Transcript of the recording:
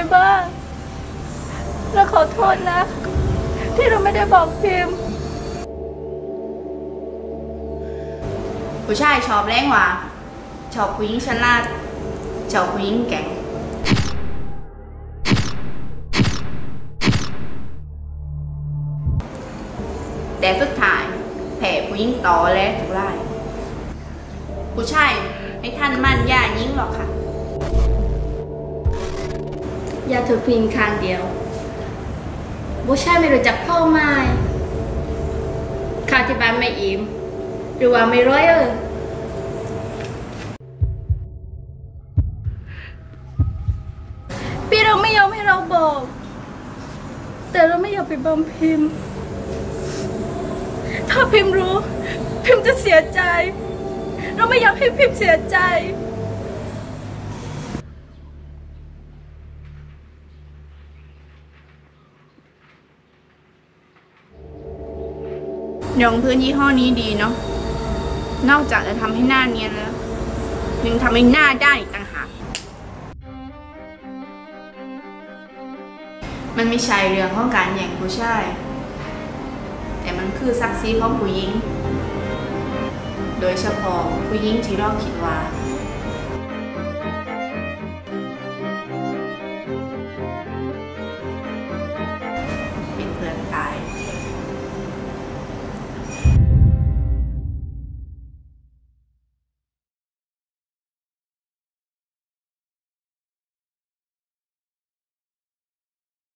บ้างเราขอโทษนะที่เราไม่ได้บอกพิมพ์ผู้ชายชอบแรงหว่าชอบผู้หญิงฉลาดชอบผู้หญิงแก่งแต่สุดท้ายแผ่ผู้หญิงต่อและถูกไล่ผู้ชายไม่ทันมั่นย่ายิงหรอกค่ะอย่าถือพิงข้างเดียวผู้ชายไม่รู้จักพ่อไม้ข้าวที่บ้านไม่อิ่มหรือว่าไม่ร้อยพี่เราไม่ยอมให้เราบอกแต่เราไม่อยากไปบังพิมพ์ถ้าพิมพ์รู้พิมพ์จะเสียใจเราไม่อยากให้พิมพ์เสียใจยองพื้นยี่ห้อนี้ดีเนาะนอกจากจะทำให้หน้าเนียนแล้วยังทำให้หน้าด้านอีกต่างหากมันไม่ใช่เรื่องของการแย่งผู้ชายแต่มันคือศักดิ์ศรีของผู้หญิงโดยเฉพาะผู้หญิงที่เราคิดว่า